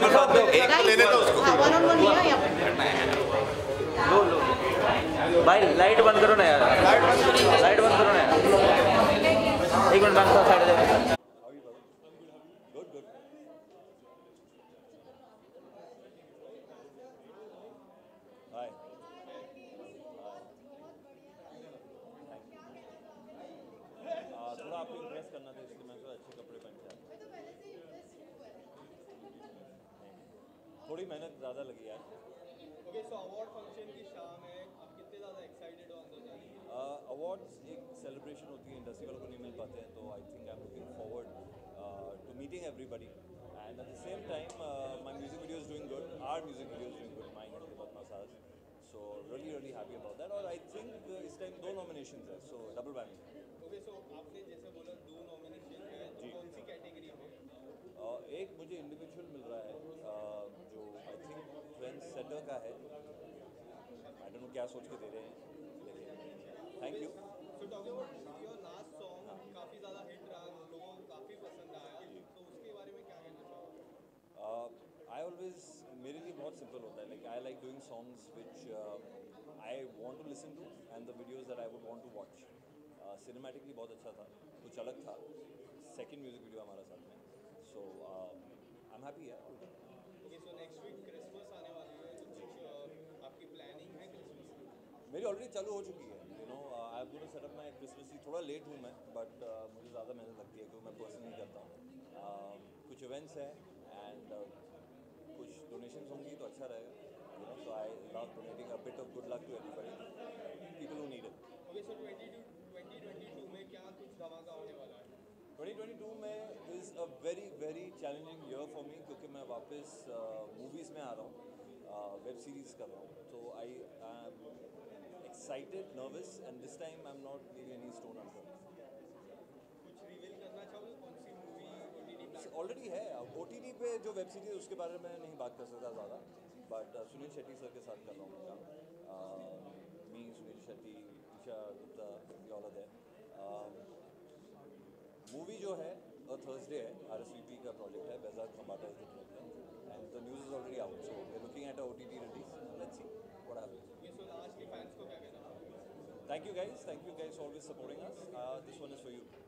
साथ दो, एक तो लेने दो उसको। हाँ, 1 on 1 लिया या लो लो भाई, लाइट बंद करो ना यार, लाइट बंद करो ना यार, एक मिनट बंद करो, साइड दे। थोड़ा आपको इम्प्रेस करना था, इसलिए मैं तो अच्छे कपड़े पहन के आया। थोड़ी मेहनत ज़्यादा लगी यार। ओके, सो अवार्ड फंक्शन की शाम है, आप कितने ज़्यादा एक्साइटेड हो अंदर जाने के लिए? अवार्ड्स एक सेलिब्रेशन होती है, इंडस्ट्री वालों को नहीं मिल पाते हैं, तो I think I am looking forward to meeting everybody and at the same time my music video is doing good, our music video is doing good, mine and Dilbar massage, so really happy about that. और I think इस time 2 nominations है, so double whammy. Okay, so आपने जैसे बोला 2 nomination है, तो कौन सी category में? एक मुझे इंडिविजुअल मिल रहा है, जो आई थिंक ट्रेंड सेटर का है, आई डोंट नो क्या सोच के दे रहे हैं, लेकिन thank you. So talking about your last song, काफ़ी ज़्यादा हिट रहा, लोगों को काफ़ी पसंद आया, तो उसके बारे में क्या कहना चाहोगे? आई ऑलवेज, मेरे लिए बहुत सिंपल होता है, like I like doing songs which I want to listen to and the videos that I would want to watch. Cinematically बहुत अच्छा था, कुछ अलग था, सेकंड म्यूजिक वीडियो हमारा साथ में, सो आई एम हैप्पी है। Okay, so next week Christmas आने वाली है, तो कुछ आपकी प्लानिंग है क्रिसमस की? मेरी ऑलरेडी चालू हो चुकी है, you know I am going to set up my Christmas tree. थोड़ा लेट हूँ मैं, बट मुझे ज़्यादा मेहनत लगती है क्योंकि मैं पर्सनली करता हूँ। कुछ इवेंट्स हैं एंड कुछ डोनेशंस होंगी तो अच्छा रहेगा, you know, so I love donating a bit of good luck to everybody, people who need it. Okay, so 2022 में क्या कुछ धमाका होने वाला है? 2022 में is a very very challenging year for me, क्योंकि मैं वापस मूवीज़ में आ रहा हूँ, वेब सीरीज़ कर रहा हूँ, तो I am excited, nervous and this time I am not leaving any stone unturned. कुछ रिवील करना चाहोगे, कौन सी मूवी OTT प्लेटफॉर्म? ऑलरेडी है OTT पे जो वेब सीरीज, उसके बारे में नहीं बात कर सकता ज़्यादा, बट सुनील शेट्टी सर के साथ कर रहा हूँ काम, me, Suniel Shetty, Esha Gupta, all are there. Movie जो है थर्सडे है, RSVP का प्रोजेक्ट है, Behzad Khambata is the project and the news is already out, so we are looking at a OTT release, let's see what happens. ये सो लास्टली फैंस को क्या कहना चाहोगे? Thank you guys, always supporting us. This one is for you.